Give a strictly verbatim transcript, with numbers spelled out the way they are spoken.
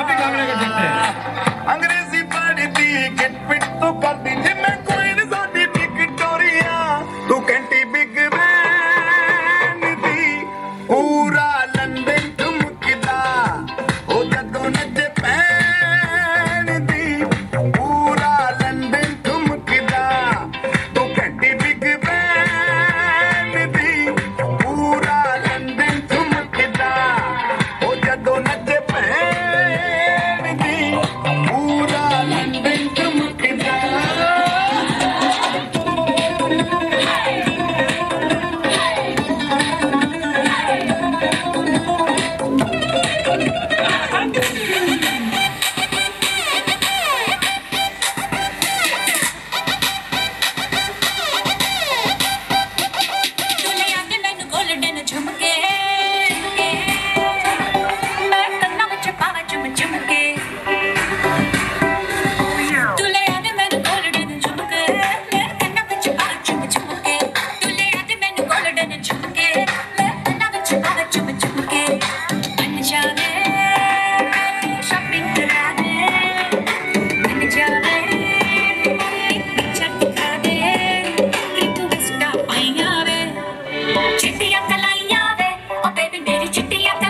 पंजाबी गाने कर सकते हैं। अंग्रेजी पढ़ती किट पिट तो करती थी मैं कोई नहीं साथी विक्टोरिया तू कैंटी बिग बैन दी पूरा लंदन ठुमकदा ओ जदों नचे पैन दी पूरा लंदन ठुमकदा तू कैंटी बिग बैन दी पूरा लंदन ठुमकदा ओ जदों नचे पैन दी पूरा लंदन ठुमकदा दुनिया के मैनू गोल्डन झुमके मैं कन्ना विच पावा चुम चुमके दुनिया के मैनू गोल्डन झुमके मैं कन्ना विच पावा चुम चुमके दुनिया के मैनू गोल्डन झुमके मैं कन्ना विच पावा चुम चुमके बन जावे शॉपिंग करा दे बन जावे पिक्चर दिखा दे रिक्वेस्ट पाइया वे चिट्टियां कलाइयां वे ओ बेबी मेरी चिट्टियां